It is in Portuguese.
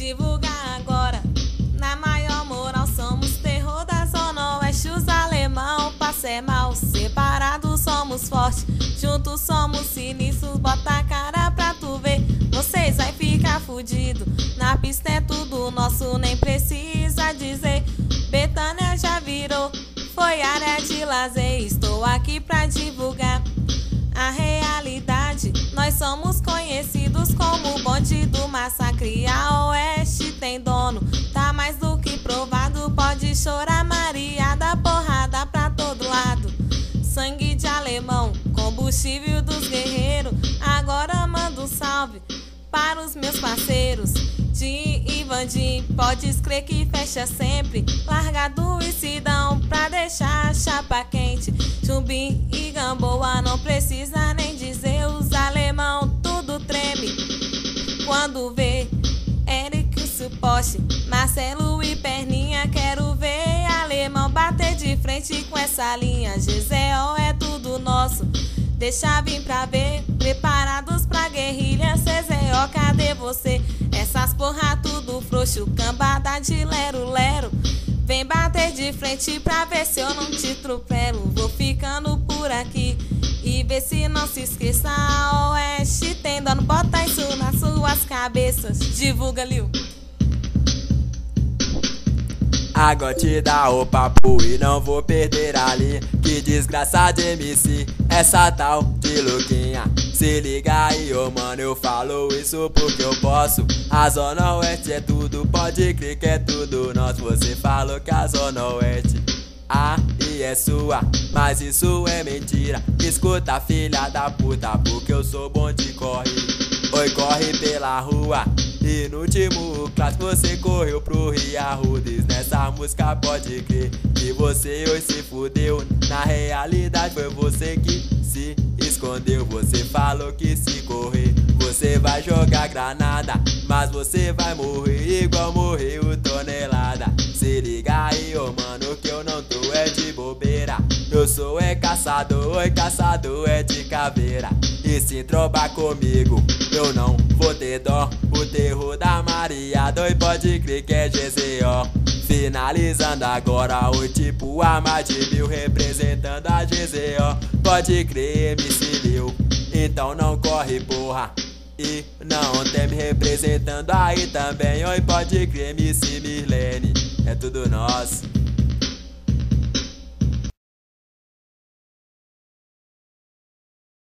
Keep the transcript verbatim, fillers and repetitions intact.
divulgar agora. Na maior moral somos terror da Zona Oeste. Os alemão passa é mal, separados somos fortes, juntos somos sinistros. Bota a cara pra tu ver, vocês vai ficar fudido. Na pista é tudo nosso, nem precisa dizer. Betânia já virou, foi área de lazer. Estou aqui pra divulgar a realidade. Nós somos conhecidos como o bonde do massacre. A Oeste tem dono, tá mais do que provado. Pode chorar Maria, dá porrada pra todo lado. Sangue de alemão, combustível dos guerreiros. Agora mando um salve para os meus parceiros de Ivandim, podes crer que fecha sempre. Largado e Sidão pra deixar a chapa quente. Chumbim e Gamboa, não precisa nem dizer. Os alemão tudo treme quando vê Eric o suporte, Marcelo e Perninha. Quero ver alemão bater de frente com essa linha. G Z O é tudo nosso, deixa vir pra ver. Preparados pra guerrilha, C Z O, cadê você? Essas porra tudo frouxo, cambada de lero-lero. Vem bater de frente pra ver se eu não te atropelo. Vou ficando por aqui e vê se não se esqueça. A Oeste tem dono, bota isso nas suas cabeças. Divulga, Lil. Agora te dá o papo e não vou perder ali. Que desgraça de M C, essa tal de Luquinha. Se liga aí, ô mano, eu falo isso porque eu posso. A Zona Oeste é tudo, pode crer que é tudo nosso. Você falou que a Zona Oeste aí é sua, mas isso é mentira. Escuta, filha da puta, porque eu sou bom de corre. Oi, corre pela rua e no último clássico você correu pro Ria Rudes. Nessa música pode crer que você hoje se fudeu. Na realidade foi você que se escondeu. Você falou que se correr você vai jogar granada, mas você vai morrer igual morreu Tonelada. Se liga aí, ô mano, que eu não tô é de bobeira. Eu sou é caçador, oi caçador é de caveira. E se trombar comigo eu não vou ter dó. O terror da Maria dois pode crer que é G Z O. Finalizando agora o tipo a mais de mil, representando a G Z O. Pode crer, M C Lil, então não corre porra. E não teme, representando aí também. Oi, pode crer, M C Mirlene, é tudo nosso.